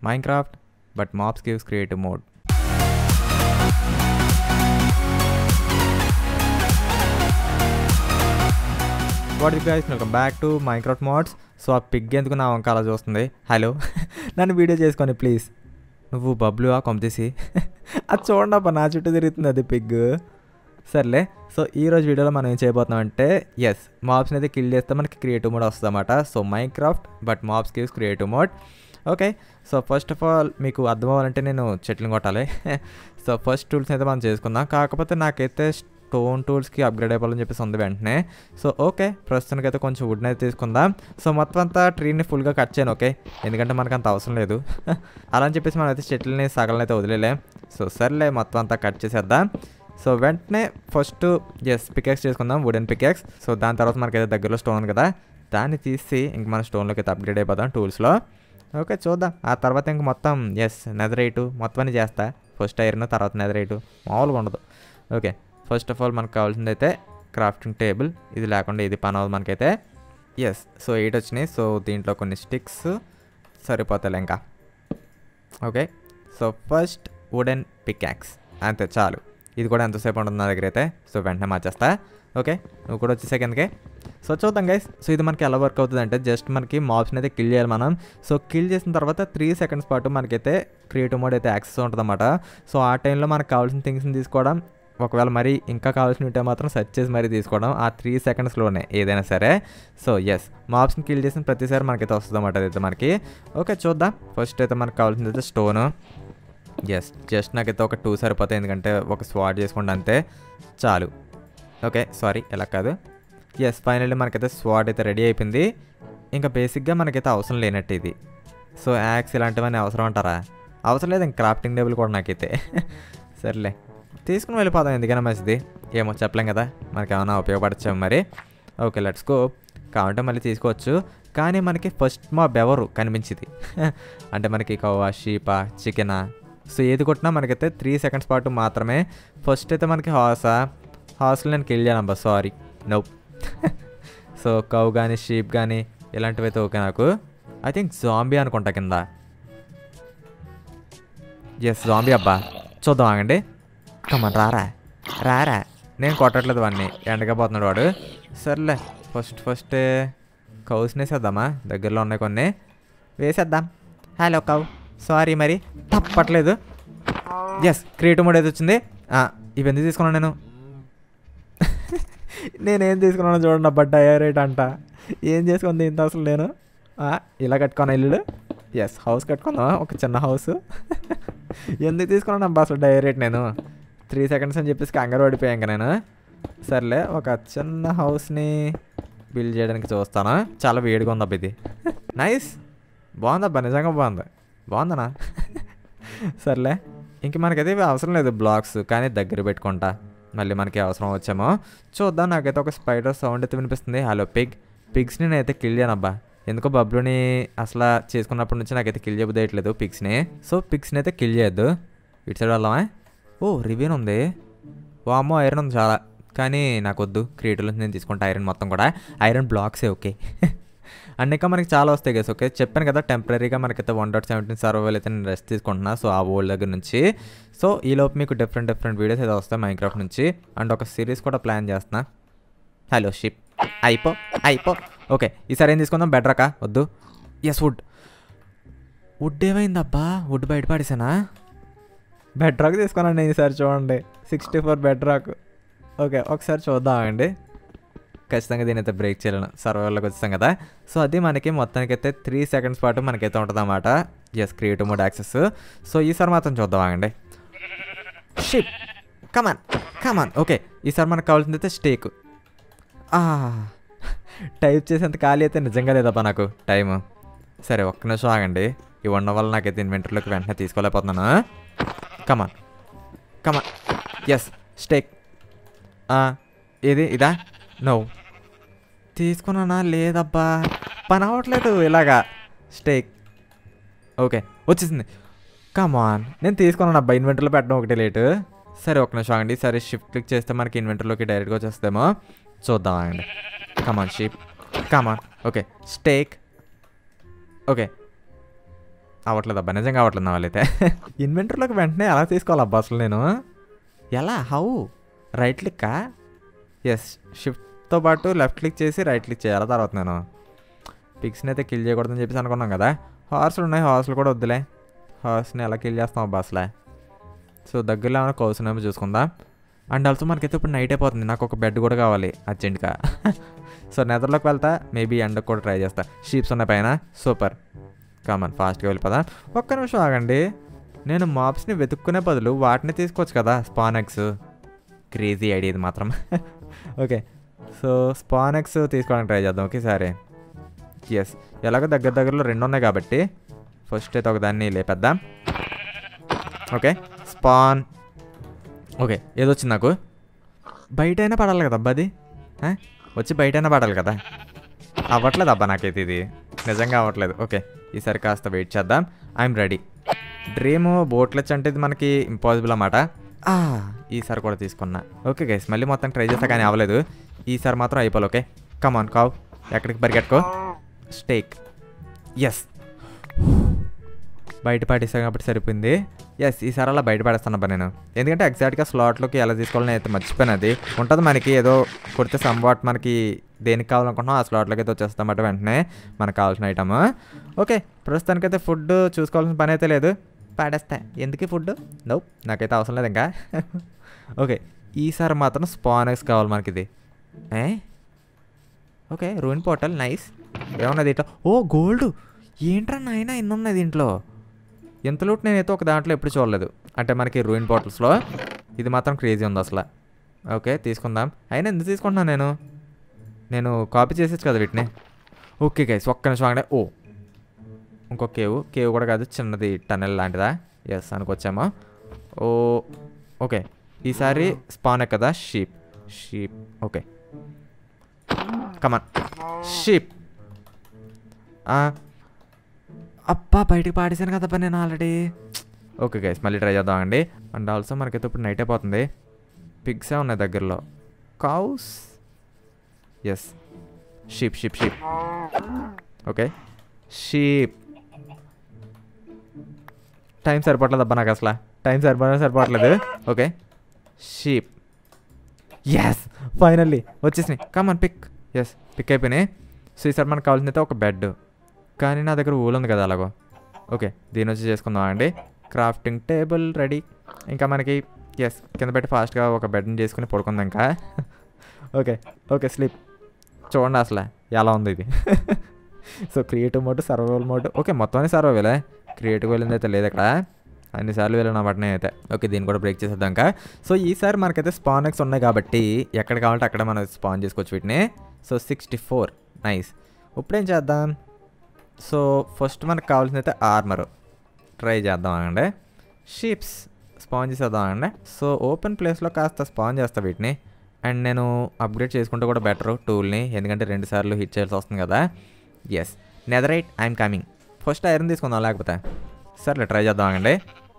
Minecraft, but mobs gives creative mode. What is guys, welcome back to Minecraft mods. So ఆ pig ఎందుకు నా వంక అలా చూస్తుంది? హలో, నన్ను వీడియో చేసుకొని ప్లీజ్. నువ్వు బబ్లు కొంపతీసి అది చూడండి అబ్బా, నా చుట్టూ తిరుగుతుంది అది పిగ్. సర్లే, సో ఈరోజు వీడియోలో మనం ఏం చేయబోతున్నాం అంటే మాబ్స్ని అయితే కిల్ చేస్తే మనకి క్రియేటివ్ మోడ్ వస్తుంది అన్నమాట. So Minecraft but mobs gives creative mode. Okay, so first of all మీకు అర్థం అవ్వాలంటే నేను చెట్లను కొట్టాలి. సో ఫస్ట్ టూల్స్ అయితే మనం చేసుకుందాం. కాకపోతే నాకైతే స్టోన్ టూల్స్కి అప్గ్రేడ్ అయిపోవాలని చెప్పేసి ఉంది వెంటనే. సో ఓకే, ప్రస్తుతానికి అయితే కొంచెం వుడ్ని అయితే తీసుకుందాం. సో మొత్తం అంతా ట్రీని ఫుల్గా కట్ చేయను, ఓకే, ఎందుకంటే మనకు అంత అవసరం లేదు. అలా అని చెప్పేసి మనం అయితే చెట్లని సగలను అయితే వదిలేలేం. సో సర్లే, మొత్తం అంతా కట్ చేసేద్దాం. సో వెంటనే ఫస్ట్ పికాక్స్ చేసుకుందాం, వుడెన్ పికాక్స్. సో దాని తర్వాత మనకైతే దగ్గరలో స్టోన్ ఉంది కదా, దాన్ని తీసి ఇంక మన స్టోన్లోకి అయితే అప్గ్రేడ్ అయిపోదాం టూల్స్లో. ఓకే, చూద్దాం. ఆ తర్వాత ఇంక మొత్తం నెదరైటు మొత్తం అని చేస్తా. ఫస్ట్ ఐరన్, తర్వాత నెదరైటు, మామూలుగా ఉండదు. ఓకే, ఫస్ట్ ఆఫ్ ఆల్ మనకు కావాల్సింది అయితే క్రాఫ్టింగ్ టేబుల్. ఇది లేకుండా ఇది పని అవ్వదు మనకైతే. సో 8 వచ్చినాయి. సో దీంట్లో కొన్ని స్టిక్స్ సరిపోతాయి ఇంకా. Okay, so first wooden pickaxe అంతే చాలు. ఇది కూడా ఎంతసేపు ఉంటుంది నా దగ్గర అయితే. సో వెంటనే మార్చేస్తా. ఓకే, నువ్వు కూడా వచ్చేసే కిందకే. సో చూద్దాం గైస్. సో ఇది మనకి ఎలా వర్క్ అవుతుంది అంటే జస్ట్ మనకి మాబ్స్ని అయితే కిల్ చేయాలి మనం. సో కిల్ చేసిన తర్వాత 3 seconds పాటు మనకైతే క్రియేటివ్ మోడ్ అయితే యాక్సెస్ ఉంటుంది అన్నమాట. సో ఆ టైంలో మనకు కావాల్సిన థింగ్స్ని తీసుకోవడం, ఒకవేళ మరి ఇంకా కావాల్సిన ఉంటే మాత్రం సెర్చ్ చేసి మరీ తీసుకోవడం, ఆ 3 secondsలోనే ఏదైనా సరే. సో మాబ్స్ని కిల్ చేసిన ప్రతిసారి మనకైతే వస్తుంది అన్నమాట అదైతే మనకి. ఓకే, చూద్దాం. ఫస్ట్ అయితే మనకు కావాల్సింది అయితే స్టోను. జస్ట్ నాకైతే ఒక 2 సరిపోతాయి, ఎందుకంటే ఒక స్వాట్ చేసుకోండి అంతే చాలు. ఓకే, సారీ, ఎలా కాదు. ఫైనల్లీ మనకైతే స్వాట్ అయితే రెడీ అయిపోయింది. ఇంకా బేసిక్గా మనకైతే అవసరం లేనట్టు ఇది. సో యాక్స్ ఇలాంటివన్నీ అవసరం అంటారా? అవసరం లేదు. ఇంక క్రాఫ్టింగ్ టేబుల్ కూడా నాకైతే. సర్లే, తీసుకుని వెళ్ళిపోదాం, ఎందుకైనా మంచిది. ఏమో చెప్పలేం కదా, మనకి ఏమైనా ఉపయోగపడచ్చాము మరి. Okay, let's go. కావాలంటే మళ్ళీ తీసుకోవచ్చు, కానీ మనకి ఫస్ట్ మాబ్ ఎవరు కనిపించింది అంటే మనకి కవ్వా, షీపా, చికెనా, సో ఏది కొట్టినా మనకైతే 3 seconds పాటు మాత్రమే. ఫస్ట్ అయితే మనకి హార్స్లో నేను కిల్ చేయను, సారీ, నో. సో కవ్ కానీ షీప్ కానీ ఇలాంటివి అయితే ఓకే నాకు. ఐ థింక్ జాంబీ అనుకుంటా కింద. జాంబీ అబ్బా, చూద్దాం ఆగండి. కమన్, రారా. నేను కొట్టట్లేదు వాడిని, ఎండగా పోతున్నాడు వాడు. సర్లే, ఫస్ట్ కౌస్ని వేసేద్దామా, దగ్గరలో ఉన్నాయి కొన్ని, వేసేద్దాం. హలో కవ్, సారీ మరి తప్పట్లేదు. క్రియేటివ్ మోడ్ అయితే వచ్చింది. ఇవి ఎందుకు తీసుకున్నాను నేనేం తీసుకున్నాను చూడండి అబ్బా, డైరెక్ట్ అంట. ఏం చేసుకుంది ఇంత అసలు నేను ఇలా కట్టుకున్నా ఇల్లు. హౌస్ కట్టుకుందామా, ఒక చిన్న హౌస్. ఎందుకు తీసుకున్నాను అబ్బా అసలు డైరెక్ట్ నేను 3 seconds అని చెప్పేసి కంగారు పడిపోయాను ఇంకా నేను. సర్లే, ఒక చిన్న హౌస్ని బిల్డ్ చేయడానికి చూస్తాను. చాలా వేడిగా ఉంది అబ్బా ఇది. నైస్, బాగుందబ్బా, నిజంగా బాగుందనా. సర్లే, ఇంక మనకైతే ఇవి అవసరం లేదు బ్లాక్స్, కానీ దగ్గర పెట్టుకుంటా, మళ్ళీ మనకి అవసరం వచ్చామో చూద్దాం. నాకైతే ఒక స్పైడర్ సౌండ్ అయితే వినిపిస్తుంది. హలో పిగ్స్ని నేనైతే కిల్ చేయను అబ్బా, ఎందుకో బబ్లుని అసలు చేసుకున్నప్పటి నుంచి నాకైతే కిల్ చేయబోదేయట్లేదు పిగ్స్ని. సో పిగ్స్ని అయితే కిల్ చేయొద్దు. ఇటు సైడ్ వెళ్దామా? ఓ రివీన్ ఉంది, వామ్మో ఐరన్ ఉంది చాలా, కానీ నాకు వద్దు. క్రియేటివ్లో నేను తీసుకుంటా ఐరన్ మొత్తం కూడా. Iron బ్లాక్సే okay. అండ్ ఇంకా మనకి చాలా వస్తాయి గైస్. ఓకే, చెప్పాను కదా టెంపరీగా మనకైతే 1.17 సర్వైవల్ అయితే నేను రెస్ట్ తీసుకుంటున్నా. సో ఆ ఓల్డ్ దగ్గర నుంచి. సో ఈలోపు మీకు డిఫరెంట్ వీడియోస్ అయితే వస్తాయి మైన్క్రాఫ్ట్ నుంచి. అండ్ ఒక సిరీస్ కూడా ప్లాన్ చేస్తున్నా. హలో షిప్, అయిపో. ఓకే, ఈసారి ఏం తీసుకుందాం? బెడ్ రాకా? వద్దు. వుడ్ ఏమైందబ్బా, వుడ్ బయట పడేసానా? బెడ్ రాక్ తీసుకున్నాను నేను ఈసారి. చూడండి 64 బెడ్ రాక్. ఓకే, ఒకసారి చూద్దాం అండి. ఖచ్చితంగా దీని అయితే బ్రేక్ చేయలేను, సర్వైవల్లోకి వచ్చాం కదా. సో అది మనకి మొత్తానికైతే 3 seconds పాటు మనకైతే ఉంటుంది అన్నమాట. Creative mode access. సో ఈసారి మాత్రం చూద్దాం ఆగండి. Ship, come on. ఓకే, ఈసారి మనకు కావాల్సింది అయితే స్టేక్. టైప్ చేసేంత ఖాళీ అయితే నిజంగా లేదబ్బా నాకు టైము. సరే, ఒక్క నిమిషం ఆగండి. ఇవి ఉండడం వల్ల నాకైతే ఇన్వెంటరీలోకి వెంటనే తీసుకోలేకపోతున్నాను. కమాన్. స్టేక్. ఇదా? నో, తీసుకున్నానా? లేదబ్బా, పని అవ్వట్లేదు ఇలాగా. స్టేక్. ఓకే, వచ్చేసింది. కమాన్, నేను తీసుకున్నాను అబ్బా. ఇన్వెంటరీలో పెట్టడం ఒకటి లేటు. సరే, ఒక్క నిమిషం ఆగండి. సరే, షిఫ్ట్ క్లిక్ చేస్తే మనకి ఇన్వెంటరీలోకి డైరెక్ట్గా వచ్చేస్తేమో చూద్దాం ఆగండి. Come on sheep, come on. Okay, steak. Okay, అవ్వట్లేదు అబ్బా, నిజంగా అవ్వట్లేదు నా వాళ్ళైతే. ఇన్వెంటరీలోకి వెంటనే ఎలా తీసుకోవాలి అబ్బా అసలు నేను? ఎలా? హౌ? రైట్ క్లిక్కా? ఎస్, షిఫ్ట్తో పాటు లెఫ్ట్ క్లిక్ చేసి రైట్ క్లిక్ చేయాలి. తర్వాత నేను పిక్స్ని అయితే కిల్ చేయకూడదని చెప్పేసి అనుకున్నాం కదా. హార్స్లు ఉన్నాయి, హార్స్లు కూడా వద్దులే. హార్స్ని ఎలా కిల్ చేస్తాం అబ్బా అసలే? సో దగ్గరలో ఏమైనా కోసునేమో చూసుకుందాం. అండ్ ఆల్సో మనకైతే ఇప్పుడు నైట్ అయిపోతుంది, నాకు ఒక బెడ్ కూడా కావాలి అర్జెంట్గా. సో నెదర్లోకి వెళ్తా, మేబీ ఎండకు కూడా ట్రై చేస్తా. షీప్స్ ఉన్నాయి పైన, సూపర్. కామన్ ఫాస్ట్గా వెళ్ళిపోదా. ఒక్క నిమిషం ఆగండి, నేను మాప్స్ని వెతుక్కునే బదులు వాటిని తీసుకోవచ్చు కదా, స్పాన్ ఎగ్స్. క్రేజీ ఐడియా ఇది మాత్రం. ఓకే, సో స్పాన్ ఎగ్స్ తీసుకోవడానికి ట్రై చేద్దాం ఒకేసారి. ఎస్, ఎలాగో దగ్గరలో 2 ఉన్నాయి కాబట్టి ఫస్ట్ అయితే ఒకదాన్ని లేపేద్దాం. Okay, spawn. ఓకే, ఏదొచ్చింది నాకు? బయట అయినా పడాలి కదా అబ్బా, అది వచ్చి బయట అయినా పడాలి కదా. అవ్వట్లేదు అబ్బా నాకైతే, ఇది నిజంగా అవ్వట్లేదు. ఓకే, ఈసారి కాస్త వెయిట్ చేద్దాం. I'm ready. డ్రీమ్ బోట్లెచ్ అంటే ఇది మనకి ఇంపాసిబుల్ అన్నమాట. ఈసారి కూడా తీసుకున్నా. ఓకే గైస్, మళ్ళీ మొత్తం ట్రై చేస్తా కానీ అవ్వలేదు. ఈసారి మాత్రం అయిపోవాలి. ఓకే, కమాన్ కావ్, ఎక్కడికి పరిగెట్టుకో. స్టేక్. ఎస్, బయట పడేసాను కాబట్టి సరిపోయింది. ఎస్, ఈసారి అలా బయట పడేస్తానబ్బా నేను, ఎందుకంటే ఎగ్జాక్ట్గా స్లాట్లోకి ఎలా తీసుకోవాలని అయితే మర్చిపోయినా. అది ఉంటుంది మనకి, ఏదో కొడితే సంవాట్ మనకి దేనికి కావాలనుకుంటున్నాం ఆ స్లాట్లోకి అయితే వచ్చేస్తామట వెంటనే మనకు కావాల్సిన ఐటమ్. ఓకే, ప్రస్తుతానికైతే ఫుడ్ చూసుకోవాల్సిన పని అయితే లేదు, పాడేస్తా. ఎందుకు ఫుడ్? నో, నాకైతే అవసరం లేదు ఇంకా. ఓకే, ఈసారి మాత్రం స్పాన్ ఎగ్స్ కావాలి మనకి. ఇది ఓకే, రూయిన్ పోర్టల్ నైస్. ఏమన్నా దీంట్లో? ఓ గోల్డ్, ఏంట్రా నాయన ఇన్ని ఉన్నాయి దీంట్లో. ఎంత లూట్ నేనైతే ఒక దాంట్లో ఎప్పుడు చూడలేదు, అంటే మనకి రూయిన్ పోర్టల్స్లో. ఇది మాత్రం క్రేజీ ఉంది అసలు. ఓకే, తీసుకుందాం. అయినా ఎందుకు తీసుకుంటున్నాను నేను కాపీ చేసేచ్చు కదా వీటిని. ఓకే గైస్, ఒక్క నిమిషం ఆగండి. ఓ, ఇంకో కేవ్ కూడా కాదు, చిన్నది టనెల్ లాంటిదా. ఎస్, అనుకొచ్చామో. ఓ ఓకే, ఈసారి స్పాన్ కదా, షీప్. Okay, come on sheep. అబ్బా, బయటకు పాడేసాను కదబ్బా నేను ఆల్రెడీ. ఓకే గైస్, మళ్ళీ ట్రై చేద్దామండి. అండ్ ఆల్సో మనకైతే ఇప్పుడు నైట్ అయిపోతుంది. పిగ్సే ఉన్నాయి దగ్గరలో, cows. Yes, sheep. Okay, sheep. Time సరిపోవట్లేదు అబ్బా నాకు అసలు, టైం సరిపోవట్లేదు. Okay, sheep. ఎస్, ఫైనల్లీ వచ్చేసినాయి. Come on pig. ఎస్, పిక్ అయిపోయినాయి. సో ఈసారి మనకు కావాల్సింది అయితే ఒక బెడ్, కానీ నా దగ్గర ఊలు ఉంది కదా అలాగో. ఓకే, దీని వచ్చి చేసుకుందాం అండి. Crafting table ready. ఇంకా మనకి ఎస్, కింద పెట్టి ఫాస్ట్గా ఒక బెడ్ని చేసుకుని పడుకుందాం ఇంకా. Okay, sleep. చూడండి అసలు ఎలా ఉంది ఇది. So creative mode, survival mode. Okay, మొత్తం సర్వైవలే, క్రియేటివ్ వెళ్ళింది అయితే లేదు ఇక్కడ. అన్నిసార్లు వెళ్ళిన వాటిని అయితే. ఓకే, దీన్ని కూడా బ్రేక్ చేసేద్దాం ఇంకా. సో ఈసారి మనకైతే స్పాన్ ఎగ్స్ ఉన్నాయి కాబట్టి ఎక్కడ కావాలంటే అక్కడ మనం స్పాన్ చేసుకోవచ్చు వీటిని. So 64 nice. ఇప్పుడేం చేద్దాం? సో ఫస్ట్ మనకు కావాల్సింది అయితే ఆర్మర్ ట్రై చేద్దాం అండి. షీప్స్ స్పాన్ చేసేద్దాం అండి. సో ఓపెన్ ప్లేస్లో కాస్త స్పాన్ చేస్తా వీటిని. అండ్ నేను అప్గ్రేడ్ చేసుకుంటే కూడా బెటర్ టూల్ని, ఎందుకంటే 2 సార్లు హిట్ చేయాల్సి వస్తుంది కదా. Yes, netherite I'm coming. First iron తీసుకుందాం లేకపోతే. సర్లే ట్రై చేద్దాం అండి.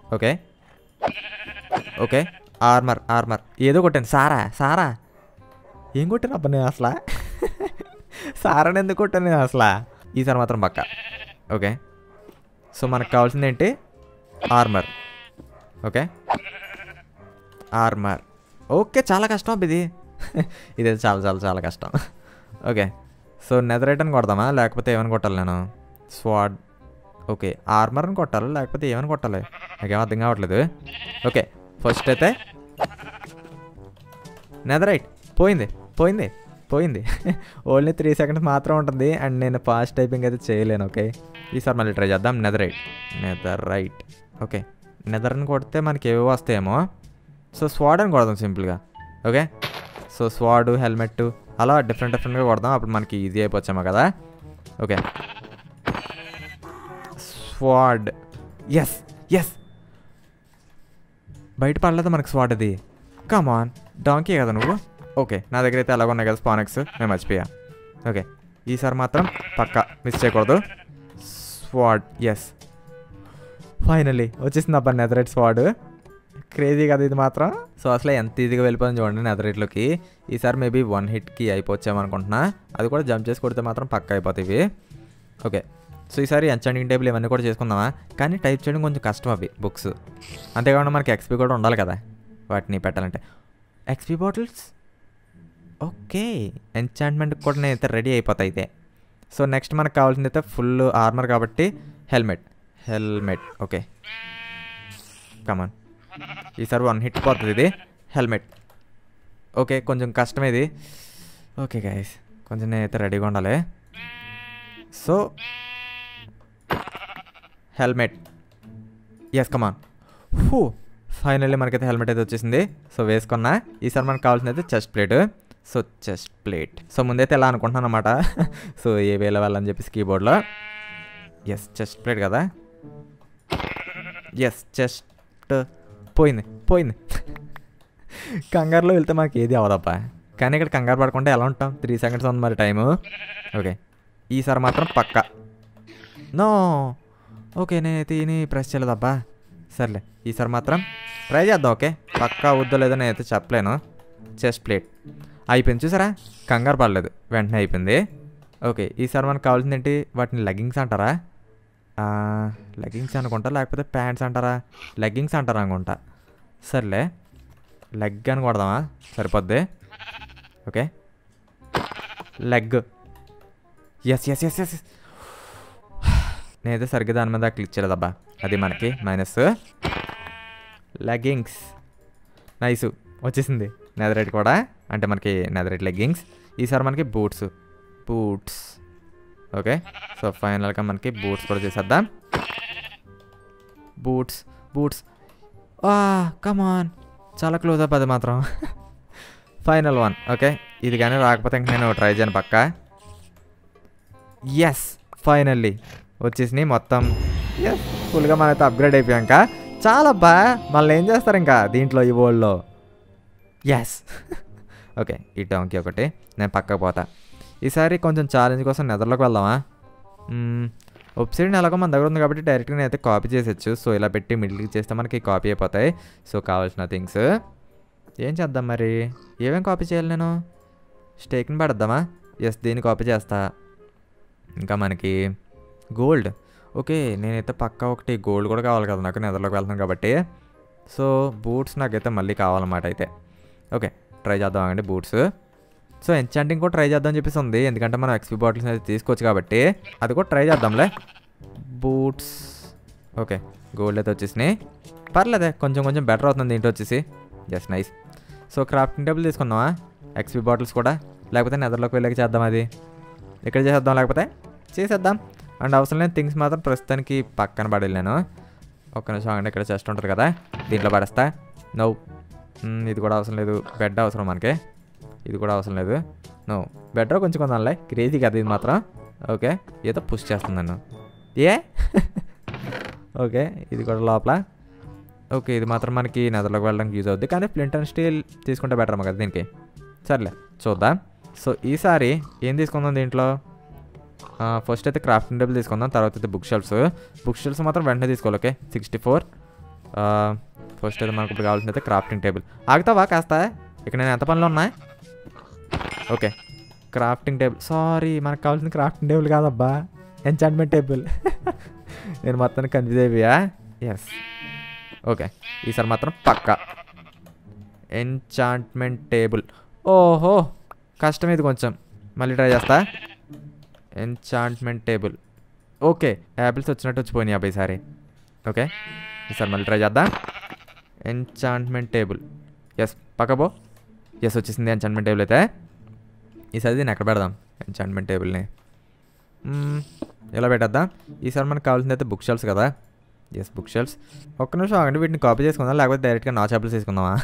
ఓకే, ఆర్మర్ ఏదో కొట్టాను. సారా ఏం కొట్టాను అబ్బా నేను అసలు? సారాని ఎందుకు కొట్టాను నేను అసలు? ఈసారి మాత్రం పక్క. ఓకే, సో మనకు కావాల్సింది ఏంటి? ఆర్మర్. ఓకే, చాలా కష్టం అబ్బా ఇది. ఇదైతే చాలా కష్టం. ఓకే, సో నెదరైట్ అని కొడదామా లేకపోతే ఏమని కొట్టాలి నేను? స్వాడ్. ఓకే, ఆర్మర్ అని కొట్టాలి లేకపోతే ఏమని కొట్టాలి? నాకేం అర్థం కావట్లేదు. ఓకే, ఫస్ట్ అయితే నెదరైట్. పోయింది. ఓన్లీ 3 సెకండ్స్ మాత్రం ఉంటుంది. అండ్ నేను ఫాస్ట్ టైపింగ్ అయితే చేయలేను. ఓకే, ఈసారి మళ్ళీ ట్రై చేద్దాం. నెదరైట్. ఓకే, నెదర్ని కొడితే మనకి ఏవో వస్తాయేమో. సో స్వాడ్ అని కొడదాం సింపుల్గా. ఓకే, సో స్వాడ్, హెల్మెట్ అలా డిఫరెంట్గా కొడదాం. అప్పుడు మనకి ఈజీ అయిపోవచ్చామో కదా. ఓకే, స్వాడ్. ఎస్ బయట పడలేదు మనకి స్వాడ్. అది కమాన్ డాంకీ కదా నువ్వు. ఓకే, నా దగ్గర అయితే అలాగ ఉన్నాయి కదా స్పాన్ ఎగ్స్, నేను మర్చిపోయా. ఓకే, ఈసారి మాత్రం పక్కా మిస్ చేయకూడదు. స్వాడ్. ఎస్, ఫైనల్లీ వచ్చేసింది అబ్బా నెదరైట్ స్వాడ్. క్రేజీ కదా ఇది మాత్రం. సో అసలు ఎంత ఈజీగా వెళ్ళిపోయింది చూడండి నెదరైట్లోకి. ఈసారి మేబీ 1 హిట్కి అయిపోవచ్చామనుకుంటున్నా. అది కూడా జంప్ చేసి కొడితే మాత్రం పక్కా అయిపోతాయి. ఓకే, సో ఈసారి ఎన్చాంటింగ్ టేబుల్ ఇవన్నీ కూడా చేసుకుందామా. కానీ టైప్ చేయడం కొంచెం కష్టం అవి బుక్స్. అంతేకాకుండా మనకి ఎక్స్పీ కూడా ఉండాలి కదా వాటిని పెట్టాలంటే. ఎక్స్పీ బాటిల్స్ ఓకే, ఎన్చాంట్మెంట్ కూడా నేనైతే రెడీ అయిపోతాయి అయితే. సో నెక్స్ట్ మనకు కావాల్సింది అయితే ఫుల్ ఆర్మర్ కాబట్టి హెల్మెట్ ఓకే కమాన్. ఈసారి 1 హిట్ పోతుంది ఇది హెల్మెట్. ఓకే కొంచెం కష్టం ఇది. ఓకే గైస్ కొంచెం నేనైతే రెడీగా ఉండాలి. So helmet yes come on. Finally మనకైతే హెల్మెట్ అయితే వచ్చేసింది. సో వేసుకున్నా. ఈసారి మనకు కావాల్సింది అయితే chest plate. So chest plate so ముందైతే ఎలా అనుకుంటున్నాను అనమాట. సో ఏ వేల వెళ్ళని చెప్పేసి కీబోర్డ్లో ఎస్ చెస్ట్ ప్లేట్ కదా. ఎస్ చెస్ట్ పోయింది. కంగారులో వెళ్తే మనకి ఏది అవదప్పా. కానీ ఇక్కడ కంగారు పడకుండా ఎలా ఉంటాం. 3 సెకండ్స్ ఉంది మరి టైము. ఓకే ఈసారి మాత్రం పక్కా నో. ఓకే నేనైతే ఈయన ప్రెస్ చేయలేదబ్బా. సర్లే ఈసారి మాత్రం ట్రై చేద్దాం. ఓకే పక్కా అవుద్దో లేదో నేనైతే చెప్పలేను. చెస్ట్ ప్లేట్ అయిపోయింది చూసారా, కంగారు పడలేదు, వెంటనే అయిపోయింది. ఓకే ఈసారి మనకు కావాల్సింది ఏంటి, వాటిని లెగ్గింగ్స్ అంటారా, లెగ్గింగ్స్ అనుకుంటా, లేకపోతే ప్యాంట్స్ అంటారా, లెగ్గింగ్స్ అంటారా అనుకుంటా. సర్లే లెగ్ అని కొడదామా, సరిపోద్ది. Okay leg yes yes yes yes. నేనైతే సరిగ్గా దాని మీద క్లిక్ చేయలేదబ్బా, అది మనకి మైనస్. లెగ్గింగ్స్ నైస్ వచ్చేసింది. నెదరైట్ కూడా, అంటే మనకి నెదరైట్ లెగ్గింగ్స్. ఈసారి మనకి బూట్స్ ఓకే. సో ఫైనల్గా మనకి బూట్స్ కూడా చేసేద్దాం. బూట్స్ కమాన్, చాలా క్లోజ్ అప్ అది మాత్రం. Final one. ఓకే ఇది కానీ రాకపోతే ఇంక నేను ట్రై చేయను పక్కా. ఎస్ ఫైనల్లీ వచ్చేసినాయి మొత్తం. ఎస్ ఫుల్గా మనైతే అప్గ్రేడ్ అయిపోయాక చాలా మళ్ళీ ఏం చేస్తారు ఇంకా దీంట్లో ఈ వరల్డ్లో. ఎస్ ఓకే ఈ టాంకి ఒకటి నేను పక్కకు పోతా. ఈసారి కొంచెం ఛాలెంజ్ కోసం నెదర్లోకి వెళ్దామా. వెబ్సైట్ ఎలాగో మన దగ్గర ఉంది కాబట్టి డైరెక్ట్గా నేనైతే కాపీ చేసేచ్చు. సో ఇలా పెట్టి మిడిల్కి చేస్తే మనకి కాపీ అయిపోతాయి. సో కావాల్సిన థింగ్స్ ఏం చేద్దాం మరి, ఏమేమి కాపీ చేయాలి నేను, స్టేక్ని పెడద్దామా. ఎస్ దీన్ని కాపీ చేస్తా. ఇంకా మనకి గోల్డ్. ఓకే నేనైతే పక్కా ఒకటి గోల్డ్ కూడా కావాలి కదా నాకు, నెదర్లోకి వెళ్తాను కాబట్టి. సో బూట్స్ నాకైతే మళ్ళీ కావాలన్నమాట అయితే. ఓకే ట్రై చేద్దాం అండి బూట్స్. సో ఎన్చాంటింగ్ కూడా ట్రై చేద్దాం చెప్పేసి ఉంది, ఎందుకంటే మనం ఎక్స్పీ బాటిల్స్ అయితే తీసుకోవచ్చు కాబట్టి అది కూడా ట్రై చేద్దాంలే. బూట్స్ ఓకే గోల్డ్ అయితే వచ్చేసినాయి, పర్లేదే కొంచెం కొంచెం బెటర్ అవుతుంది దీంట్లో వచ్చేసి. Just nice. So crafting table తీసుకుందామా, ఎక్స్పీ బాటిల్స్ కూడా, లేకపోతే నెదర్లోకి వెళ్ళాక చేద్దాం, అది ఇక్కడ చేసేద్దాం, లేకపోతే చేసేద్దాం. అండ్ అవసరం లేని థింగ్స్ మాత్రం ప్రస్తుతానికి పక్కన పడేది నేను. ఒక్క నిమిషం అంటే ఇక్కడ చెస్ట్ ఉంటుంది కదా, దీంట్లో పడేస్తా. నో ఇది కూడా అవసరం లేదు, బెడ్ అవసరం మనకి, ఇది కూడా అవసరం లేదు. నో బెటర్ కొంచెం కొందాంలే, క్రేజీ కదా ఇది మాత్రం. ఓకే ఏదో పుష్ చేస్తుంది నన్ను ఓకే ఇది కూడా లోపల. ఓకే ఇది మాత్రం మనకి నెదర్లోకి వెళ్ళడానికి యూజ్ అవుద్ది, కానీ ఫ్లింట్ అండ్ స్టీల్ తీసుకుంటే బెటర్ అమ్మ కదా దీనికి. సర్లే చూద్దాం. సో ఈసారి ఏం తీసుకుందాం దీంట్లో, ఫస్ట్ అయితే క్రాఫ్టింగ్ టేబుల్ తీసుకుందాం, తర్వాత అయితే బుక్ షెల్ఫ్స్ మాత్రం వెంటనే తీసుకోవాలి. ఓకే 64. ఫస్ట్ అయితే మనకు ఇప్పుడు కావాల్సింది అయితే క్రాఫ్టింగ్ టేబుల్. ఆగుతావా కాస్త, ఇక్కడ నేను ఎంత పనిలో ఉన్నా. ఓకే క్రాఫ్టింగ్ టేబుల్, సారీ మనకు కావాల్సింది క్రాఫ్టింగ్ టేబుల్ కాదబ్బా, ఎన్చాంట్మెంట్ టేబుల్. నేను మొత్తాన్ని కన్ఫ్యూజ్ అయిపోయా. ఎస్ ఓకే ఈసారి మాత్రం పక్కా ఎన్చాంట్మెంట్ టేబుల్. ఓహో కష్టం ఇది కొంచెం, మళ్ళీ ట్రై చేస్తా. ఎన్చాంట్మెంట్ టేబుల్ ఓకే యాపిల్స్ వచ్చినట్టు వచ్చిపోయినాయి అబ్బాయి ఈసారి. ఓకే ఈసారి మళ్ళీ ట్రై చేద్దాం. ఎన్చాంట్మెంట్ టేబుల్ ఎస్ పక్కపో. ఎస్ వచ్చేసింది ఎన్చాంట్మెంట్ టేబుల్ అయితే. ఈసారి దీన్ని ఎక్కడ పెడదాం ఎన్చాంట్మెంట్ టేబుల్ని, ఇలా పెట్టేద్దాం. ఈసారి మనకు కావాల్సింది అయితే బుక్ షెల్ఫ్స్ కదా. Yes book shelves. ఒక్క నిమిషం ఆగండి, వీటిని కాపీ చేసుకుందాం, లేకపోతే డైరెక్ట్గా నాచ్ యాపిల్స్ తీసుకుందామా.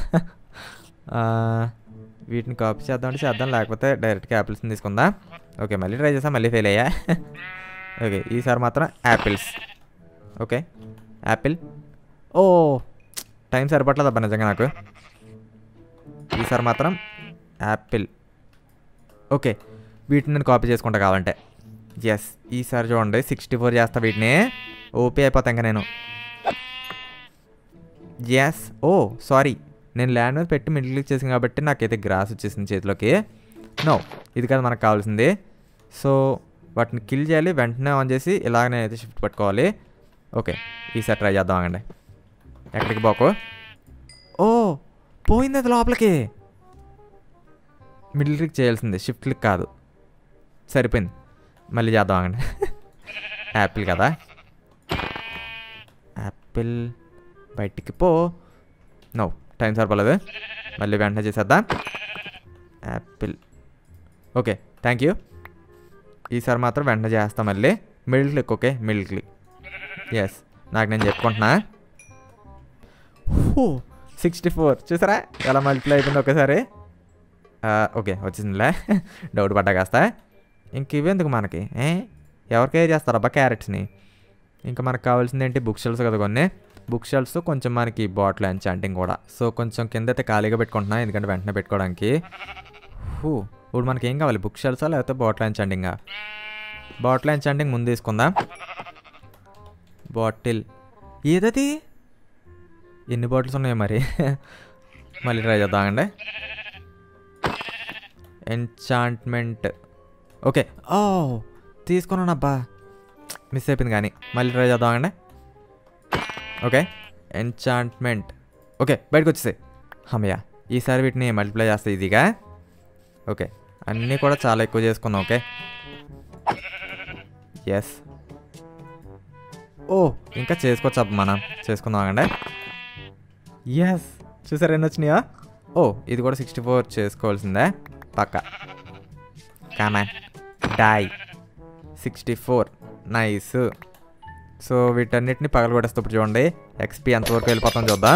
వీటిని కాపీ చేద్దామంటే చేద్దాం, లేకపోతే డైరెక్ట్గా యాపిల్స్ని తీసుకుందాం. ఓకే మళ్ళీ ట్రై చేస్తాం, మళ్ళీ ఫెయిల్ అయ్యా. ఓకే ఈసారి మాత్రం apples. Okay apple. Oh time సరిపట్లేదు అబ్బా నిజంగా నాకు. ఈసారి మాత్రం యాపిల్. ఓకే వీటిని నేను కాపీ చేసుకుంటా కావాలంటే. ఎస్ ఈసారి చూడండి 64 చేస్తా, వీటిని ఓపీ అయిపోతా ఇంకా నేను. ఎస్ ఓ సారీ నేను ల్యాండ్ మీద పెట్టి మిడిల్ క్లిక్ చేసాను కాబట్టి నాకైతే గ్రాస్ వచ్చేసింది చేతిలోకి. నో ఇది కాదు మనకు కావాల్సింది. సో వాటిని కిల్ చేయాలి, వెంటనే ఆన్ చేసి ఇలాగనే అయితే షిఫ్ట్ పట్టుకోవాలి. ఓకే ఈసారి ట్రై చేద్దాం ఆగండి. ఎక్కడికి పోకు. ఓ పోయింది అది లోపలికి. మిడిల్ క్లిక్ చేయాల్సింది, షిఫ్ట్ క్లిక్ కాదు. సరిపోయింది, మళ్ళీ చేద్దాం ఆగండి. యాపిల్ కదా, యాపిల్ బయటికి పో. నో టైం సరిపోలేదు, మళ్ళీ వెంటనే చేసేద్దాం. Apple okay thank you. ఈసారి మాత్రం వెంటనే చేస్తాం మళ్ళీ. Middle click okay, middle click. Yes నాకు నేను చెప్పుకుంటున్నా. 64 చూసారా ఎలా మల్టిప్లై అయిపోయింది ఒకేసారి. ఓకే వచ్చేసిందిలే, డౌట్ పడ్డా కాస్త. ఇంక ఇవెందుకు మనకి, ఎవరికే చేస్తారబ్బా క్యారెట్స్ని. ఇంకా మనకు కావాల్సింది ఏంటి, బుక్ షెల్ఫ్స్ కదా కొన్ని. బుక్ షెల్ఫ్స్ కొంచెం మనకి బాటిల్ ఎన్చాంటింగ్ కూడా. సో కొంచెం కింద అయితే ఖాళీగా పెట్టుకుంటున్నా, ఎందుకంటే వెంటనే పెట్టుకోవడానికి. ఇప్పుడు మనకి ఏం కావాలి, బుక్ షెల్ఫ్సా లేకపోతే బాటిల్ ఎన్చాంటింగా? బాటిల్ ఎన్చాంటింగ్ ముందు తీసుకుందాం. బాటిల్ ఏదది, ఎన్ని బాటిల్స్ ఉన్నాయో మరి. మళ్ళీ ట్రై చేద్దామండి. ఎన్చాంట్మెంట్ ఓకే. ఓ తీసుకున్నానబ్బా, మిస్ అయిపోయింది కానీ. మళ్ళీ ట్రై చేద్దామండి. ఓకే ఎన్చాంట్మెంట్ ఓకే బయటకు వచ్చేసాయి. అమ్మయ్య ఈసారి వీటిని మల్టిప్లై చేస్తాయి ఇదిగా. ఓకే అన్నీ కూడా చాలా ఎక్కువ చేసుకున్నాం. Okay yes. ఓ ఇంకా చేసుకోవచ్చు అబ్బా, మనం చేసుకుందాం అండి. ఎస్ చూసారు ఎన్ని వచ్చినాయా. ఓ ఇది కూడా 64 చేసుకోవాల్సిందే పక్క. Come on die 64 nice. సో వీటన్నిటిని పగల కొట్టేస్తే ఇప్పుడు చూడండి ఎక్స్పీ ఎంతవరకు వెళ్ళిపోతాం చూద్దాం.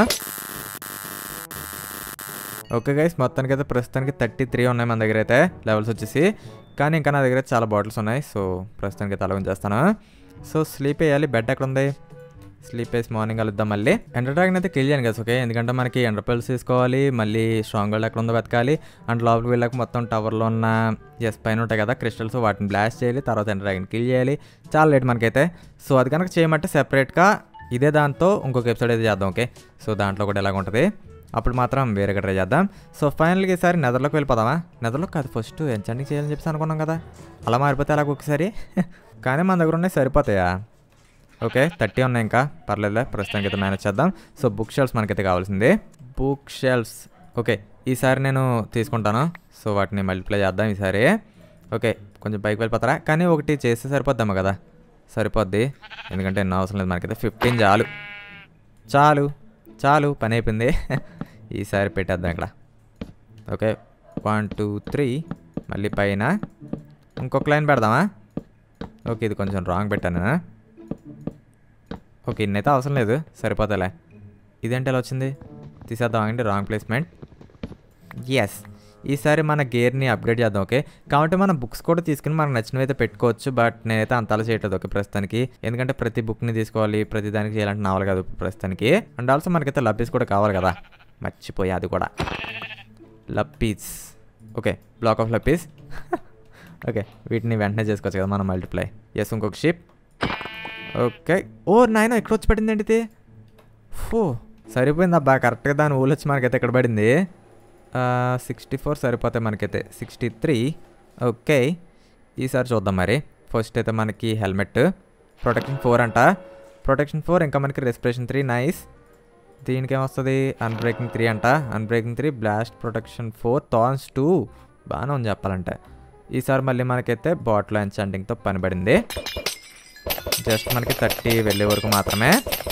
ఓకే గైస్ మొత్తానికి అయితే ప్రస్తుతానికి 33 ఉన్నాయి మన దగ్గర అయితే లెవెల్స్ వచ్చేసి. కానీ ఇంకా నా దగ్గర చాలా బాటిల్స్ ఉన్నాయి. సో ప్రస్తుతానికి అయితే అలా ఉంచేస్తాను. సో స్లీప్ వేయాలి. బెడ్ ఎక్కడ ఉంది, స్లీప్ వేసి మార్నింగ్ కలుద్దాం మళ్ళీ. ఎండర్ డ్రాగన్ అయితే కిల్ చేయను కదా. ఓకే ఎందుకంటే మనకి ఎండర్ పెల్స్ తీసుకోవాలి, మళ్ళీ స్ట్రాంగ్ గోల్డ్ ఎక్కడ ఉందో వెతకాలి. అండ్ లోపలికి వెళ్ళాక మొత్తం టవర్లో ఉన్న పైన ఉంటాయి కదా క్రిస్టల్స్, వాటిని బ్లాస్ట్ చేయాలి. తర్వాత ఎండర్ డ్రాగన్ కిల్ చేయాలి. చాలా లేట్ మనకైతే. సో అది కనుక చేయమంటే సెపరేట్గా ఇదే దాంతో ఇంకొక ఎపిసోడ్ అయితే చేద్దాం. ఓకే సో దాంట్లో కూడా ఎలాగ ఉంటుంది, అప్పుడు మాత్రం వేరేగా ట్రై చేద్దాం. సో ఫైనల్గా ఈసారి నెదర్లోకి వెళ్ళిపోదామా. నెదర్లోకి కాదు, ఫస్ట్ ఎన్చాంటింగ్ చేయాలని చెప్పేసి అనుకున్నాం కదా. అలా మారిపోతే అలాగ ఒకసారి. కానీ మన దగ్గర ఉన్నాయి సరిపోతాయా. ఓకే 30 ఉన్నాయి ఇంకా పర్లేదులే, ప్రస్తుతానికి అయితే మేనేజ్ చేద్దాం. సో బుక్ షెల్ఫ్స్ మనకైతే కావాల్సింది. బుక్ షెల్ఫ్స్ ఓకే ఈసారి నేను తీసుకుంటాను. సో వాటిని మల్టిప్లై చేద్దాం ఈసారి. ఓకే కొంచెం పైకి వెళ్ళిపోతారా, కానీ ఒకటి చేస్తే సరిపోద్దామా కదా. సరిపోద్ది ఎందుకంటే ఎన్నో అవసరం లేదు మనకైతే. 15 చాలు చాలు చాలు పని అయిపోయింది. ఈసారి పెట్టేద్దాం ఇక్కడ. ఓకే 1 2 3 మళ్ళీ పైన ఇంకొక లైన్ పెడదామా. ఓకే ఇది కొంచెం రాంగ్ పెట్టాను. ఓకే ఇన్నైతే అవసరం లేదు, సరిపోతాలే. ఇదేంటి ఎలా వచ్చింది, తీసేద్దాం అండి. Wrong placement. ఎస్ ఈసారి మన గేర్ని అప్గ్రేడ్ చేద్దాం. ఓకే కాబట్టి మనం బుక్స్ కూడా తీసుకుని మనకు నచ్చినవి అయితే పెట్టుకోవచ్చు. బట్ నేనైతే అంతలా చేయట్లేదు ఓకే ప్రస్తుతానికి, ఎందుకంటే ప్రతి బుక్ని తీసుకోవాలి, ప్రతి దానికి చేయాలంటే నావల్ కాదు ప్రస్తుతానికి. అండ్ ఆల్సో మనకైతే లబ్బీస్ కూడా కావాలి కదా, మర్చిపోయా అది కూడా. Lapis okay block of lapis. Okay వీటిని వెంటనే చేసుకోవచ్చు కదా మనం మల్టిప్లై. ఎస్ ఇంకొక షిప్. ఓకే ఓ నాయన ఎక్కడ వచ్చి పడింది ఏంటి ఇది. సరిపోయింది అబ్బా, కరెక్ట్గా దాని ఊళ్ళు వచ్చి మనకైతే ఎక్కడ పడింది. 64 సరిపోతాయి మనకైతే. 63 ఓకే ఈసారి చూద్దాం మరి. ఫస్ట్ అయితే మనకి హెల్మెట్ ప్రొటెక్షన్ 4 అంట. ప్రొటెక్షన్ 4 ఇంకా మనకి రెస్పిరేషన్ 3 నైస్. దీనికి ఏమొస్తుంది, అన్బ్రేకింగ్ 3 అంట. అన్బ్రేకింగ్ 3 బ్లాస్ట్ ప్రొటెక్షన్ 4 థాన్స్ 2 బాగానే ఉంది చెప్పాలంటే. ఈసారి మళ్ళీ మనకైతే బాటిల్ ఎన్చాంటింగ్తో పని పడింది. జస్ట్ మనకి 30 వెళ్ళే వరకు మాత్రమే.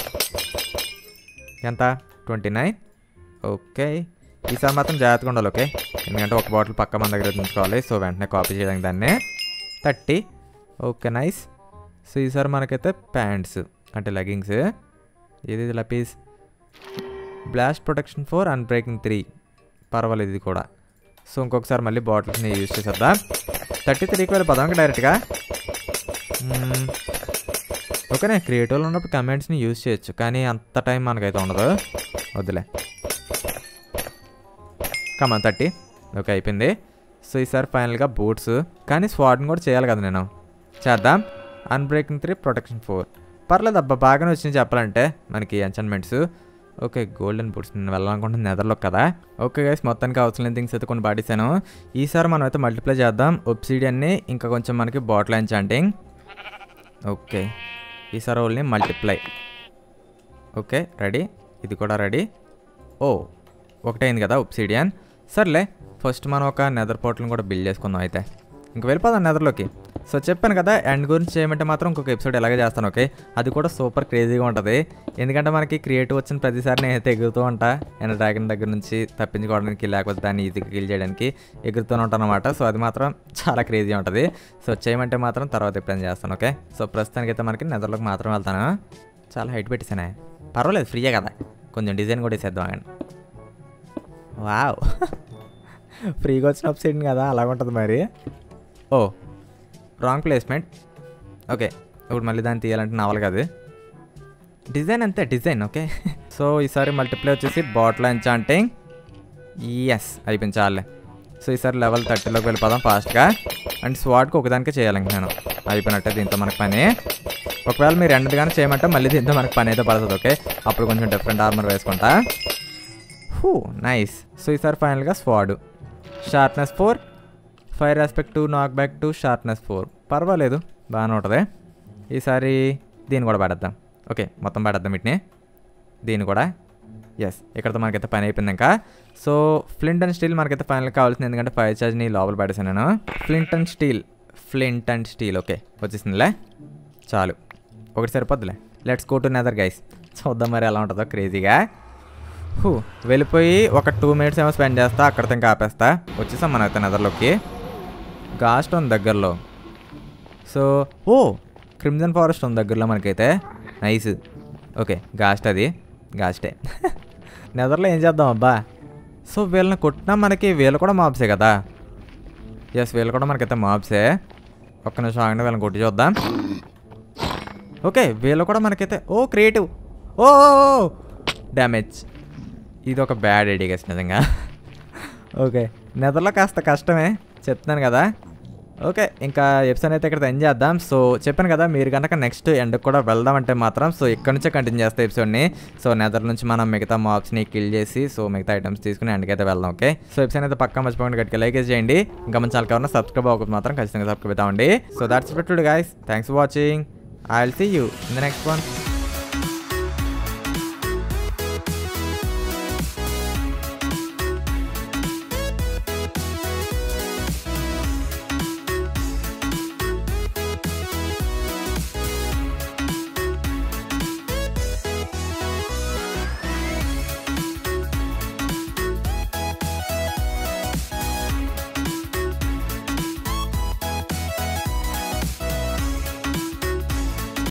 ఎంత 29 ఓకే ఈసారి మాత్రం జాగ్రత్తగా ఉండాలి. ఓకే ఎందుకంటే ఒక బాటిల్ పక్క మన దగ్గర ఉంచుకోవాలి. సో వెంటనే కాపీ చేయడానికి దాన్ని. 30 ఓకే నైస్. సో ఈసారి మనకైతే ప్యాంట్స్ అంటే లెగ్గింగ్స్. ఇది లపీస్. బ్లాస్ట్ ప్రొటెక్షన్ 4 అన్బ్రేకింగ్ 3 పర్వాలేదు ఇది కూడా. సో ఇంకొకసారి మళ్ళీ బాటిల్స్ని యూజ్ చేసేద్దాం. 33కి వెళ్ళిపోదాం డైరెక్ట్గా. ఓకేనే క్రియేటివ్లో ఉన్నప్పుడు కమెంట్స్ని యూజ్ చేయొచ్చు, కానీ అంత టైం మనకైతే ఉండదు, వద్దులే. కమాన్ 30 ఓకే అయిపోయింది. సో ఈసారి ఫైనల్గా బూట్స్, కానీ స్వాడ్ని కూడా చేయాలి కదా నేను. చేద్దాం. అన్బ్రేకింగ్ 3 ప్రొటెక్షన్ 4 పర్లేదు అబ్బా, బాగానే వచ్చింది చెప్పాలంటే మనకి ఎన్చాంట్మెంట్స్. ఓకే గోల్డెన్ బూట్స్ నేను వెళ్ళాలనుకుంటున్నాను నెదర్లోకి కదా. ఓకే గైస్ మొత్తానికి అవసరం థింగ్స్ అయితే కొన్ని పాటిస్తాను. ఈసారి మనం అయితే మల్టిప్లై చేద్దాం ఒబ్సిడియన్ని ఇంకా కొంచెం మనకి బాటిల్ ఎంచాంటింగ్. ఓకే ఈసారి ఓన్లీ మల్టిప్లై. ఓకే రెడీ, ఇది కూడా రెడీ. ఓ ఒకటే అయింది కదా ఒబ్సిడియన్. సర్లే ఫస్ట్ మనం ఒక నెదర్ పోర్టల్ని కూడా బిల్డ్ చేసుకుందాం అయితే. ఇంక వెళ్ళిపోదాం నెదర్లోకి. సో చెప్పాను కదా ఎండ్ గురించి చేయమంటే మాత్రం ఇంకొక ఎపిసోడ్ ఎలాగే చేస్తాను. ఓకే అది కూడా సూపర్ క్రేజీగా ఉంటుంది. ఎందుకంటే మనకి క్రియేటివ్ వచ్చిన ప్రతిసారి నేనైతే ఎగురుతూ ఉంటా అండ్ డ్రాగన్ దగ్గర నుంచి తప్పించుకోవడానికి లేకపోతే దాన్ని ఈజీగా కిల్ చేయడానికి ఎగురుతూనే ఉంటాను అనమాట. సో అది మాత్రం చాలా క్రేజీ ఉంటుంది. సో చేయమంటే మాత్రం తర్వాత ఎప్పుడైనా చేస్తాను. ఓకే సో ప్రస్తుతానికైతే మనకి నెదర్లోకి మాత్రం వెళ్తాను. చాలా హైట్ పెట్టేసానే, పర్వాలేదు ఫ్రీయే కదా, కొంచెం డిజైన్ కూడా వేసేద్దాం అండి. వావ్ ఫ్రీగా వచ్చిన వెబ్సైట్ కదా అలాగుంటుంది మరి. ఓ రాంగ్ ప్లేస్మెంట్. ఓకే ఇప్పుడు మళ్ళీ దాన్ని తీయాలంటే నావల్ కాదు, డిజైన్ అంతే డిజైన్. ఓకే సో ఈసారి మల్టిప్లై వచ్చేసి బాటిల్ ఎంచాంటింగ్. ఎస్ అయిపోయింది చాలే. సో ఈసారి లెవెల్ 30లోకి వెళ్ళిపోదాం ఫాస్ట్గా. అండ్ స్వాడ్కి ఒకదానికే చేయాలి ఇంక నేను. అయిపోయినట్టే దీంతో మనకు పని. ఒకవేళ మీరు ఎండగానే చేయమంటే మళ్ళీ దీంతో మనకు పని అయితే పడుతుంది. ఓకే అప్పుడు కొంచెం డిఫరెంట్ ఆర్మర్ వేసుకుంటా. నైస్. సో ఈసారి ఫైనల్గా స్వాడ్ షార్ప్నెస్ 4, ఫైర్ ఆస్పెక్ట్ 2, నాక్ బ్యాక్ 2, షార్ప్నెస్ 4 పర్వాలేదు బాగానే ఉంటుంది. ఈసారి దీన్ని కూడా పడేద్దాం. ఓకే మొత్తం పడేద్దాం వీటిని, దీన్ని కూడా. ఎస్ ఇక్కడతో మనకైతే పని అయిపోయింది ఇంకా. సో ఫ్లింట్ అండ్ స్టీల్ మనకైతే ఫైనల్ కావాల్సింది, ఎందుకంటే ఫైర్ ఛార్జ్ని లోపల పడేసాను నేను. ఫ్లింట్ అండ్ స్టీల్ ఓకే వచ్చేసిందిలే చాలు, ఒకటి సరిపోద్దులే. Let's go to nether guys. చూద్దాం మరి ఎలా ఉంటుందో క్రేజీగా. వెళ్ళిపోయి ఒక 2 minutes ఏమో స్పెండ్ చేస్తా, అక్కడితో ఇంకా ఆపేస్తా. వచ్చేసాం మనం అయితే నెదర్లోకి. గాస్ట్ ఉంది దగ్గరలో. సో క్రిమ్జన్ ఫారెస్ట్ ఉంది దగ్గరలో మనకైతే. నైస్. ఓకే గాస్ట్ అది గాస్టే నెదర్లో ఏం చేద్దాం అబ్బా. సో వీళ్ళని కొట్టినా మనకి వీళ్ళు కూడా మాబ్సే కదా. ఎస్ వీళ్ళు కూడా మనకైతే మాబ్సే. ఒక్క నిమిషం ఆగండి వీళ్ళని కొట్టి చూద్దాం. ఓకే వీళ్ళు కూడా మనకైతే క్రియేటివ్. డ్యామేజ్. ఇది ఒక బ్యాడ్ ఐడియా గైస్ నిజంగా. ఓకే నెదర్లో కాస్త కష్టమే చెప్తున్నాను కదా. ఓకే ఇంకా ఎపిసోడ్ అయితే ఇక్కడ ఎండ్ చేద్దాం. సో చెప్పాను కదా మీరు కనుక నెక్స్ట్ ఎండ్కి కూడా వెళ్దామంటే మాత్రం సో ఇక్కడ నుంచే కంటిన్యూ చేస్తాం ఎపిసోడ్ని. సో నెదర్ నుంచి మనం మిగతా మాబ్స్ని కిల్ చేసి సో మిగతా ఐటమ్స్ తీసుకుని ఎండ్కి అయితే వెళ్దాం. ఓకే సో ఎపిసోడ్ అయితే పక్కా మర్చిపోకుండా గట్టిగా లైక్ చేయండి. ఇంకా మన ఛానల్ కావాలన్నా సబ్స్క్రైబ్ అవ్వకపోతే మాత్రం ఖచ్చితంగా సబ్స్క్రైబ్ అవుతామండి. So that's it today guys, thanks for watching. I will see you in the next one.